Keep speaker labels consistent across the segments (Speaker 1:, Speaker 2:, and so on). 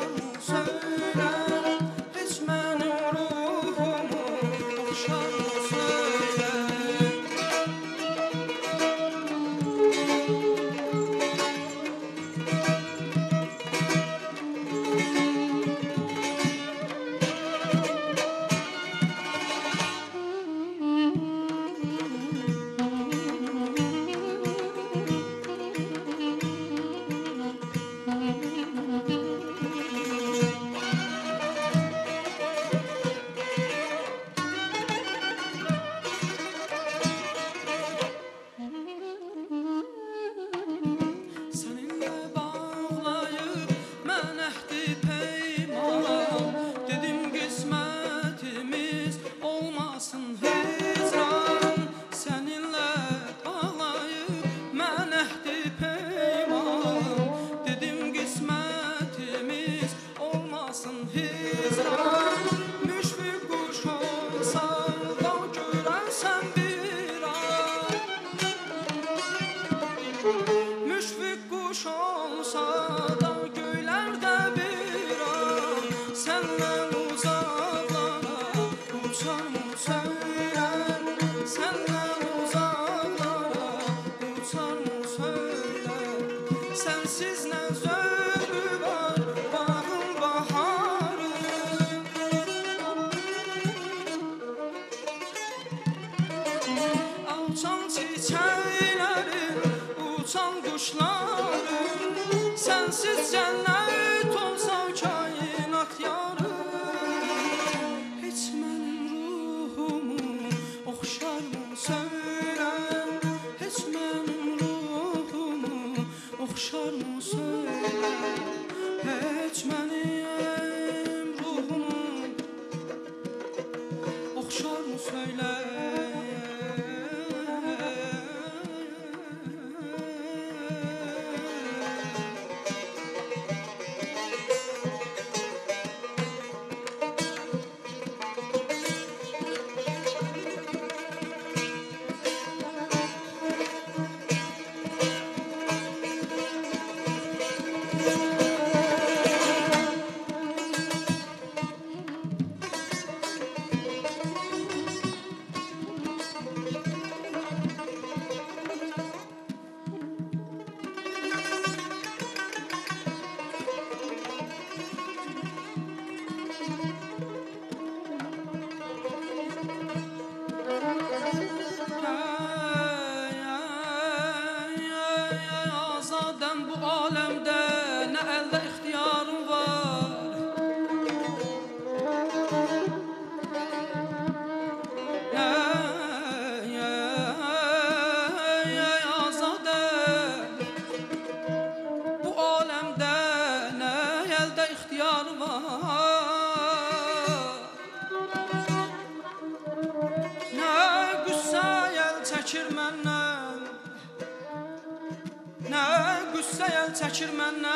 Speaker 1: Çəkir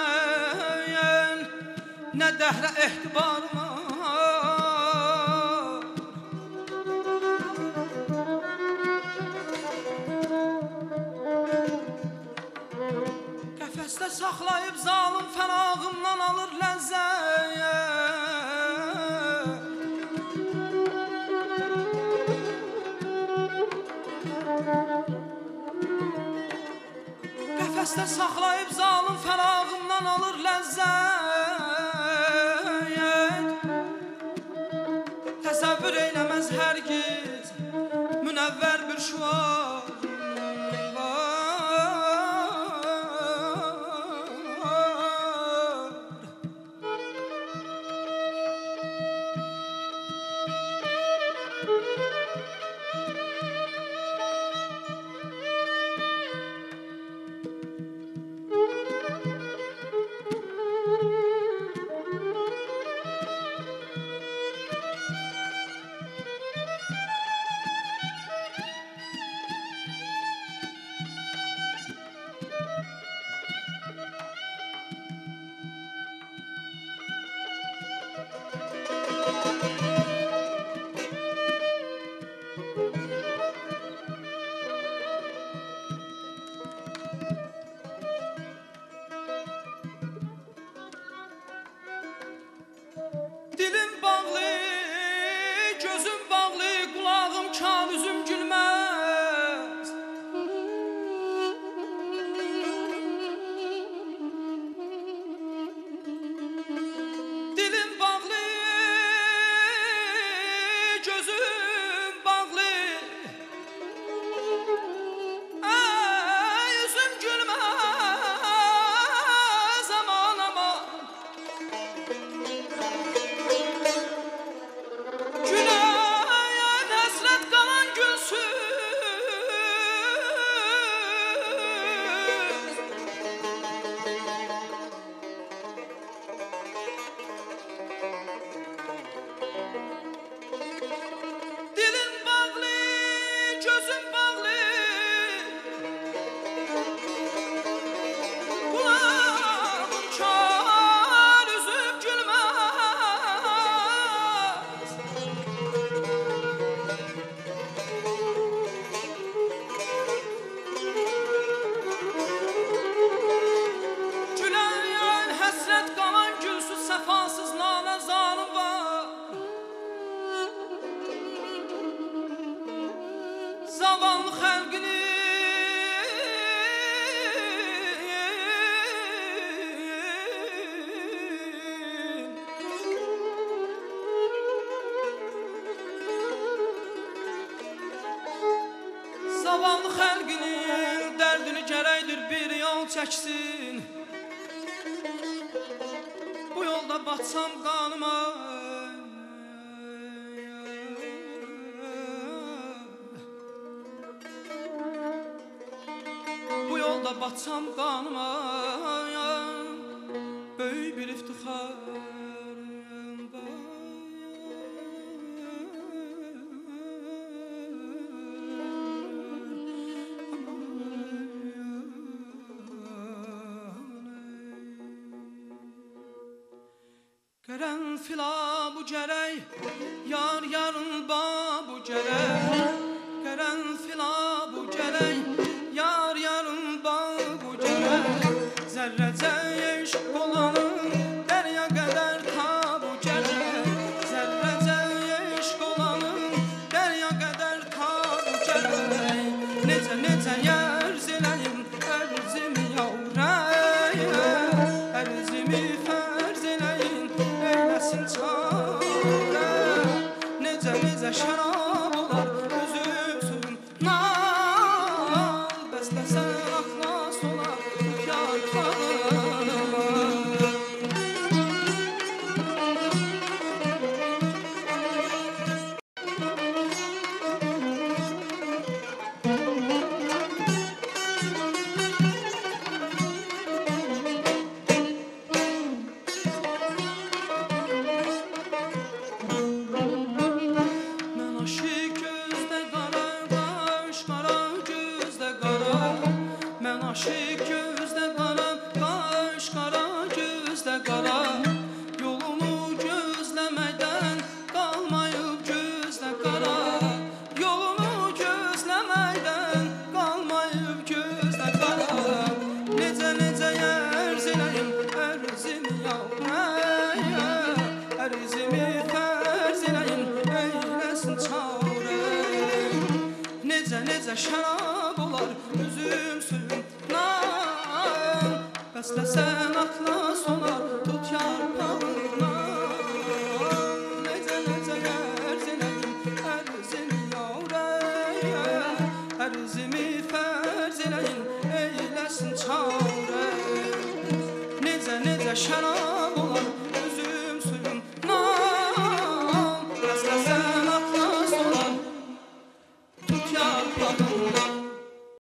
Speaker 1: məndən, nə dəhrə ehtibarım var. Qəfəsdə saxlayıb zalım fərağımdan alır ləzzət. Qəfəsdə saxlayıb zalım fərağımdan alır ləzzət. Təsəvvür eyləməz hər giz münəvvər bir şüar. çəksin. Bu yolda batsam qanıma, bu yolda batsam qanıma, böyük bir iftixar. Gərən fila bu gərək, yar yarın ba bu gərək. Gərən fila bu gərək, yar yarın ba bu gərək. Zərrəcə eşq olanın dərya qədər ta bu gərək. Zərrəcə eşq olanın dərya qədər ta bu gərək. Necə necə yerz eləyim ərzimi yavrək, ərzimi fərz eləyim eyləsin çarə. Necə necə şərab olar üzüm suyun nal, bəsləsən axlas olar yar xanıma. Mən aşıq gözdə qara, qaş qara gözdə qara. Mən aşıq gözdə qara, qaş qara gözdə qara. Yolunu gözləməkdən qalmayıb gözdə qara. Yolunu gözləməkdən qalmayıb gözdə qara. Necə necə yerz eləyim ərzimi yavrək, ərzimi fərz eləyim eyləsin çarə. Necə necə şərab olar üzüm suyun nal, bəsləsən atlas olar tut yarpağından. Necə necə yerz eləyim ərzimi yavrək, ərzimi fərz eləyim eyləsin çarə. Necə necə şərab